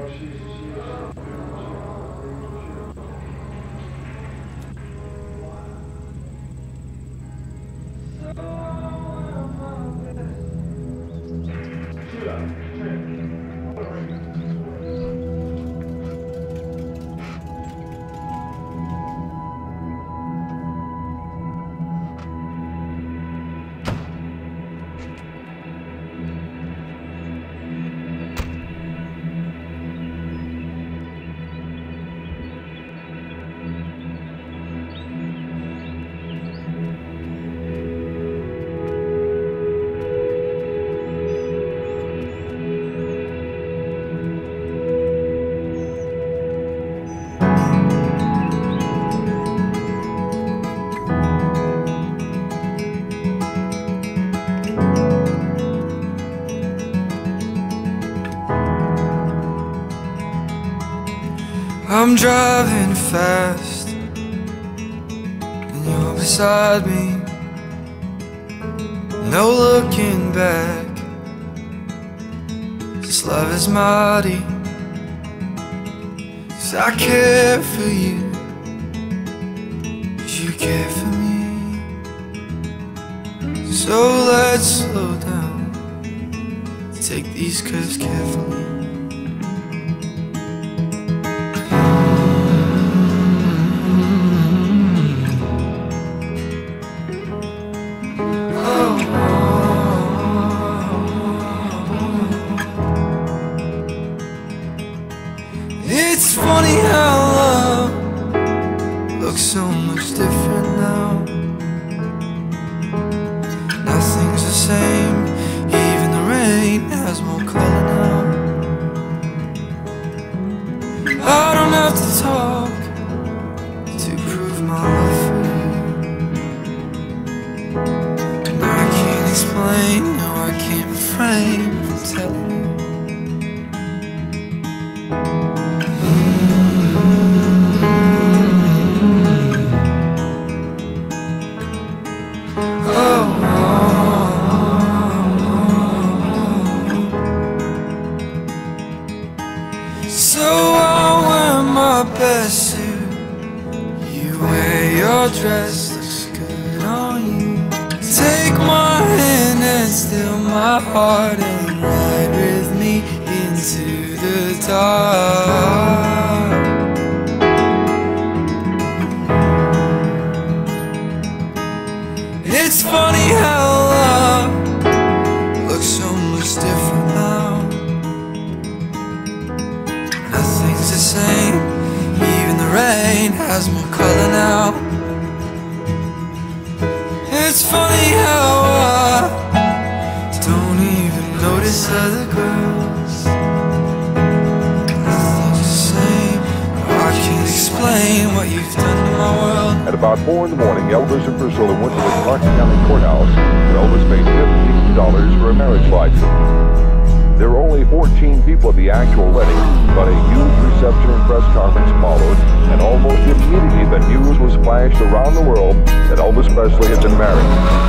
I'm driving fast and you're beside me. No looking back, this love is mighty. 'Cause I care for you, 'cause you care for me. So let's slow down, take these curves carefully. It's funny how love looks so much different now. Nothing's the same, even the rain has more color now. I don't have to talk to prove my love for you. And I can't explain, no I can't refrain from telling you. So I'll wear my best suit, you wear your dress, looks good on you. Take my hand and steal my heart and ride with me into the dark. It's funny how love looks so much different now. Nothing's the same, even the rain has more color now. It's funny how I don't even notice other girls. Nothing's the same, I can't explain what you've done to my world. At about 4 in the morning, Elvis and Priscilla went to the Clark County Courthouse. Elvis paid $15 for a marriage license. There were only 14 people at the actual wedding, but a huge reception and press conference followed, and almost immediately the news was flashed around the world that Elvis Presley had been married.